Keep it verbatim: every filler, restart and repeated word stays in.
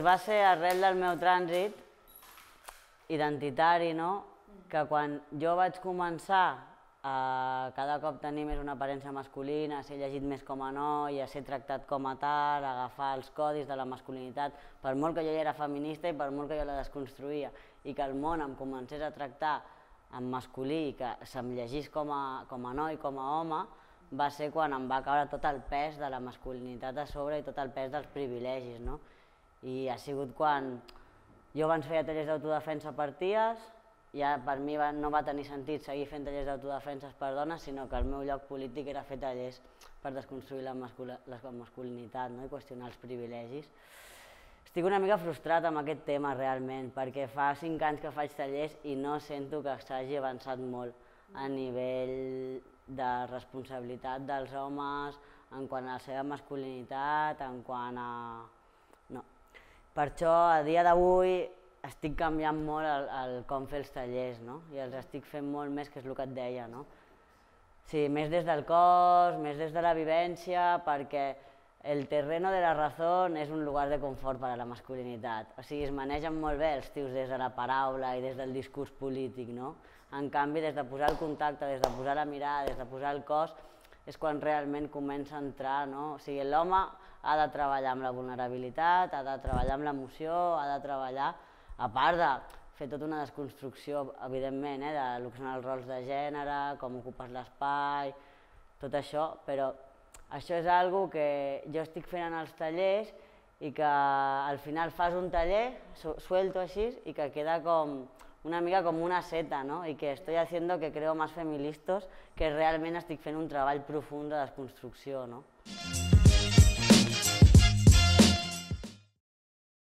va ser arrel del meu trànsit identitari, no? Que quan jo vaig començar a cada cop tenir més una aparença masculina, a ser llegit més com a noi, a ser tractat com a tal, a agafar els codis de la masculinitat, per molt que jo ja era feminista i per molt que jo la desconstruïa, i que el món em comencés a tractar en masculí i que se'm llegís com a, com a noi, com a home, va ser quan em va caure tot el pes de la masculinitat a sobre i tot el pes dels privilegis, no? I ha sigut quan jo abans feia tallers d'autodefensa per ties, ja per mi no va tenir sentit seguir fent tallers d'autodefenses per dones, sinó que el meu lloc polític era fer tallers per desconstruir la masculinitat i qüestionar els privilegis. Estic una mica frustrat amb aquest tema realment, perquè fa cinc anys que faig tallers i no sento que s'hagi avançat molt a nivell de responsabilitat dels homes, en quant a la seva masculinitat, en quant a... no. Per això, a dia d'avui, estic canviant molt el, el com fer els tallers, no? I els estic fent molt més, que és el que et deia, no? Sí, més des del cos, més des de la vivència, perquè el terreno de la raó és un lugar de confort per a la masculinitat. O sigui, es manegen molt bé els tios des de la paraula i des del discurs polític, no? En canvi, des de posar el contacte, des de posar la mirada, des de posar el cos, és quan realment comença a entrar, no? O sigui, l'home ha de treballar amb la vulnerabilitat, ha de treballar amb l'emoció, ha de treballar, a part de fer tota una desconstrucció, evidentment, de lo que són els rols de gènere, com ocupes l'espai, tot això, però això és una cosa que jo estic fent en els tallers i que al final fas un taller, suelto així, i que queda com una mica com una seta, no? I que estoy haciendo que creo más feministas, que realment estic fent un treball profund de desconstrucció, no?